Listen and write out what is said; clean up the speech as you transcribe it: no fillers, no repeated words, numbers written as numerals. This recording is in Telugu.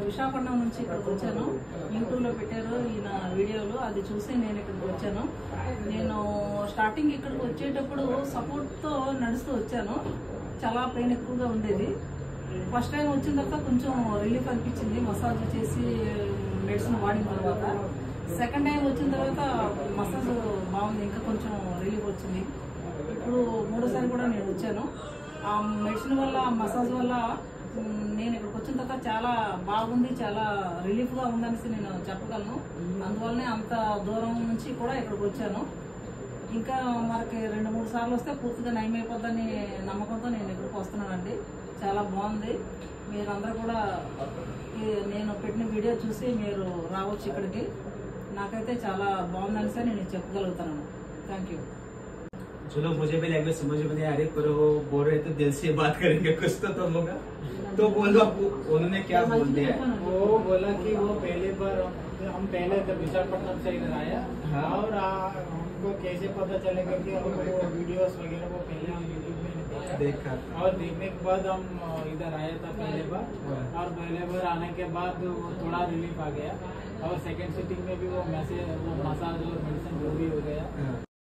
విశాఖపట్నం నుంచి ఇక్కడికి వచ్చాను. యూట్యూబ్లో పెట్టారు ఈయన వీడియోలు, అది చూసి నేను ఇక్కడికి వచ్చాను. నేను స్టార్టింగ్ ఇక్కడికి వచ్చేటప్పుడు సపోర్ట్తో నడుస్తూ వచ్చాను. చాలా పెయిన్ ఎక్కువగా ఉండేది. ఫస్ట్ టైం వచ్చిన తర్వాత కొంచెం రిలీఫ్ అనిపించింది మసాజ్ చేసి మెడిసిన్ వాడిన తర్వాత. సెకండ్ టైం వచ్చిన తర్వాత మసాజ్ బాగుంది, ఇంకా కొంచెం రిలీఫ్ వచ్చింది. ఇప్పుడు మూడోసారి కూడా నేను వచ్చాను. ఆ మెడిసిన్ వల్ల, మసాజ్ వల్ల నేను ఇక్కడికి వచ్చిన తర్వాత చాలా బాగుంది, చాలా రిలీఫ్గా ఉందనేసి నేను చెప్పగలను. అందువల్లనే అంత దూరం నుంచి కూడా ఇక్కడికి వచ్చాను. ఇంకా మనకి 2-3 సార్లు వస్తే పూర్తిగా నయమైపోద్దని నమ్మకంతో నేను ఇక్కడికి వస్తున్నానండి. చాలా బాగుంది. మీరందరూ కూడా నేను పెట్టిన వీడియో చూసి మీరు రావచ్చు ఇక్కడికి. నాకైతే చాలా బాగుందనేసి నేను చెప్పగలుగుతాను. Thank you. चलो मुझे भी लैंग्वेज समझ में नहीं आ रही, पर वो बोल रहे थे दिल से बात करेंगे कुछ तो तुम लोग। तो बोलो उन्होंने क्या बोल दिया? वो बोला कि वो पहले बार हम पहले जब विशाखापट्टनम से इधर आया, हाँ। और हमको कैसे पता चलेगा कि हमको वो वीडियोस वगैरह वो पहले हम यूट्यूब में देखा और देखने के बाद हम इधर आया था पहले बार, हाँ। और पहले बार आने के बाद वो थोड़ा रिलीफ आ गया, और सेकंड सिटिंग में भी वो मैसेज, वो मसाज और मेडिसिन वो भी हो गया। हाँ।